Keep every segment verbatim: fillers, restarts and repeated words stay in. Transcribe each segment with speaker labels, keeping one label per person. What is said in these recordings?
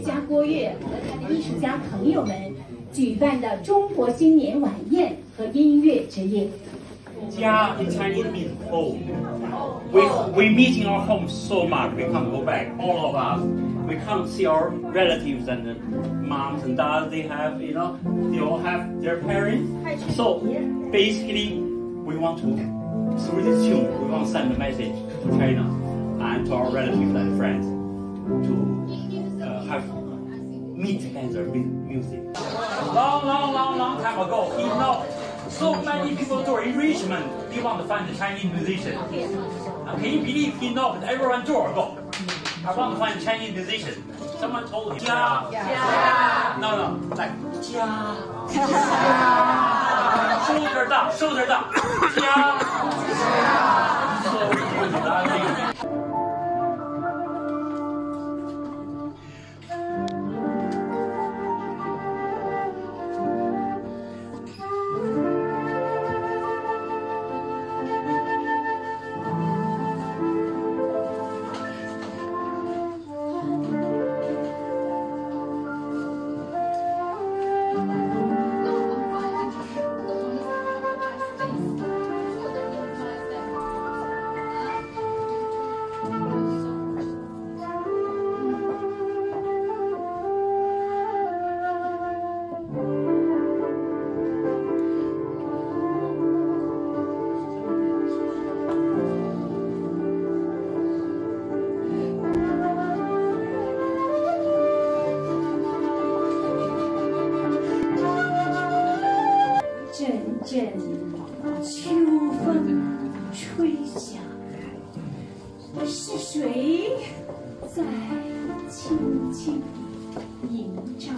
Speaker 1: 家郭跃和他的艺术家朋友们举办的中国新年晚宴和音乐之夜。
Speaker 2: 家 in Chinese means home. We we meet in our home so much. We can't go back. All of us. We can't see our relatives and moms and dads. They have, you know, they all have their parents. So basically, we want to, through this tune, we want to send a message to China and to our relatives and friends to uh, have meet together with music. Long, long, long, long time ago, you know, so many people do in Richmond. They want to find a Chinese musician. Uh, can you believe he knocked everyone door ago? I want to find a Chinese musician. Someone told him, "Jia, Jia." No, no, like Jia. Shoulder down, shoulder down. Jia. So beautiful.
Speaker 1: 阵秋风吹响，是谁在轻轻吟唱？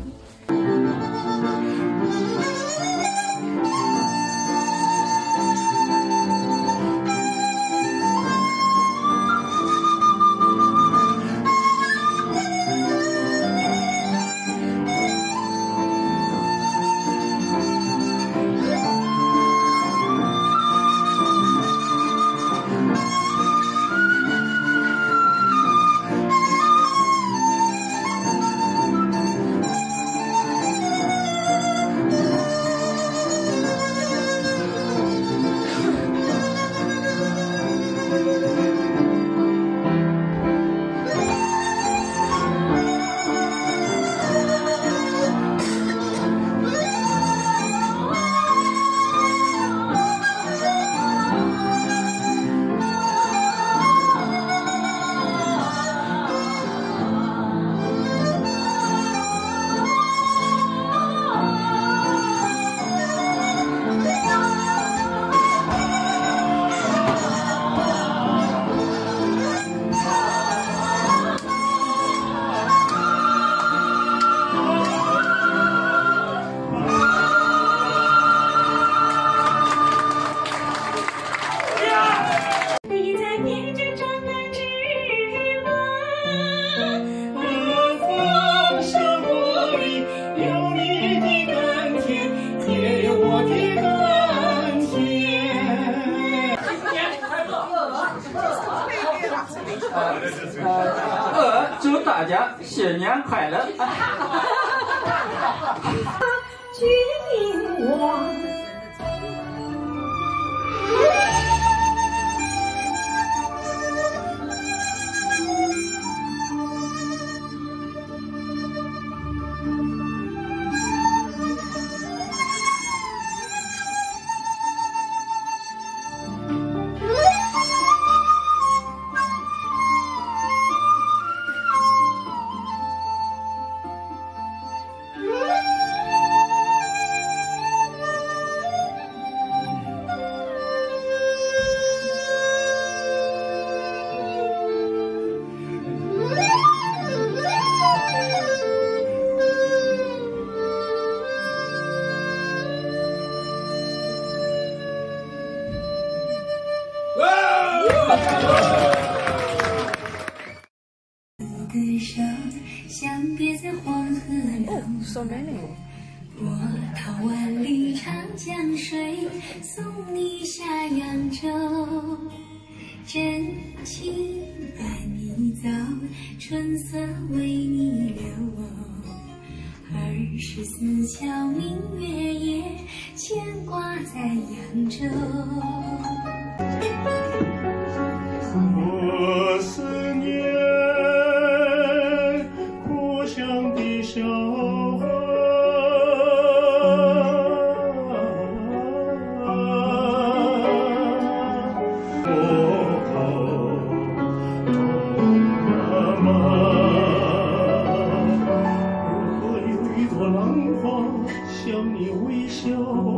Speaker 3: 呃，祝大家新年快乐！
Speaker 1: 君王。
Speaker 4: 歌声相别在黄河两岸，波涛万里长江水，送你下扬州，真情伴你一遭，春色为你留。二十四桥明月夜，牵挂在扬州。
Speaker 5: 我思念故乡的小河。 向你微笑，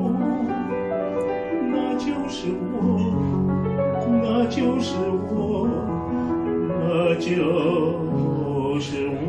Speaker 5: 那就是我，那就是我，那就是我。